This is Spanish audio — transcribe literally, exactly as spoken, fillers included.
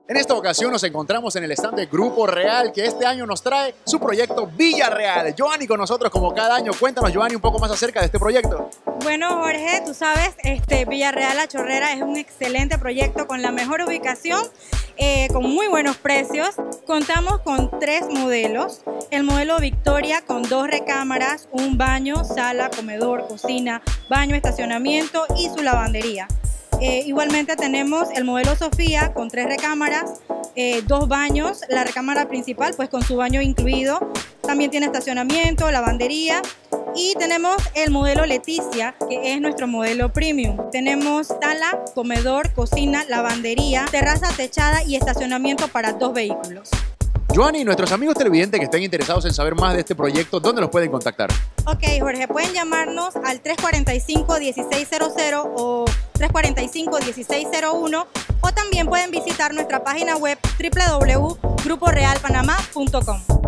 En esta ocasión nos encontramos en el stand de Grupo Real, que este año nos trae su proyecto Villarreal. Joanny con nosotros como cada año. Cuéntanos, Joanny, un poco más acerca de este proyecto. Bueno, Jorge, tú sabes, este Villarreal La Chorrera es un excelente proyecto con la mejor ubicación, eh, con muy buenos precios. Contamos con tres modelos. El modelo Victoria con dos recámaras, un baño, sala, comedor, cocina, baño, estacionamiento y su lavandería. Eh, igualmente tenemos el modelo Sofía con tres recámaras, eh, dos baños, la recámara principal pues con su baño incluido, también tiene estacionamiento, lavandería, y tenemos el modelo Leticia, que es nuestro modelo premium. Tenemos sala, comedor, cocina, lavandería, terraza techada y estacionamiento para dos vehículos. Joanny, nuestros amigos televidentes que estén interesados en saber más de este proyecto, ¿dónde los pueden contactar? Ok, Jorge, pueden llamarnos al tres cuatro cinco, uno seis cero cero o tres cuatro cinco, uno seis cero uno, o también pueden visitar nuestra página web w w w punto grupo real panamá punto com.